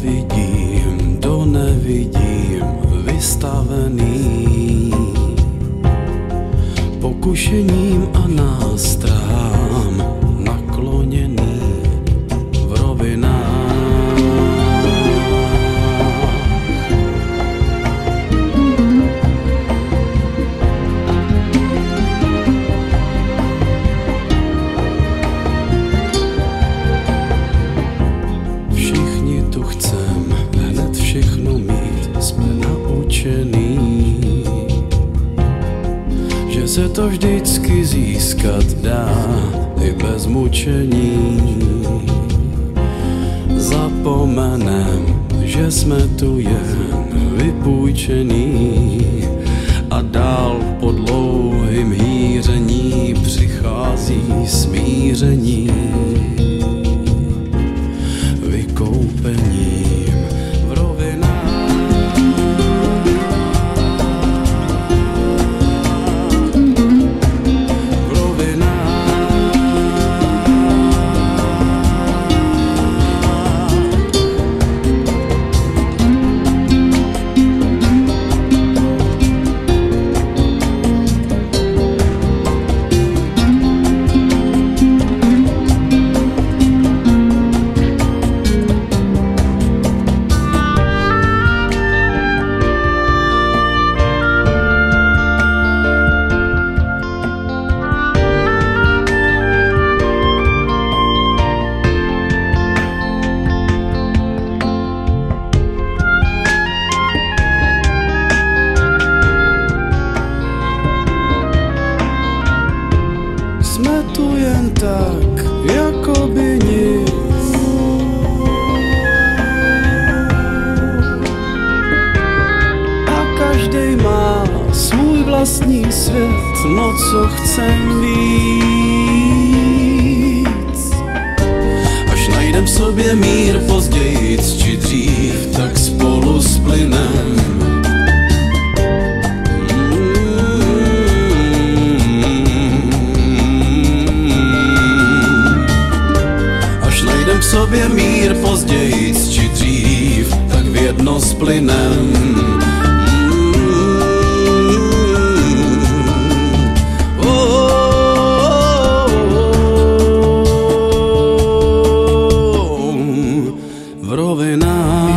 vidím, to nevidím, vystavený pokušením a nástrahám, nakloněný v rovinách. Všichni tu chcem hned všechno mít, jsme naučený, že se to vždycky získat dá i bez mučení. Zapomenem, že jsme tu jen vypůjčení a dál po dlouhým hýření přichází smíření. Vykoupením v rovinách. V rovinách. Jsme tu jen tak, jako by nic. A každej má svůj vlastní svět, no co chcem víc. Až najdem v sobě mír později či dřív, tak spolu splynem. V sobě mír později či dřív, tak v jedno splynem. V rovinách.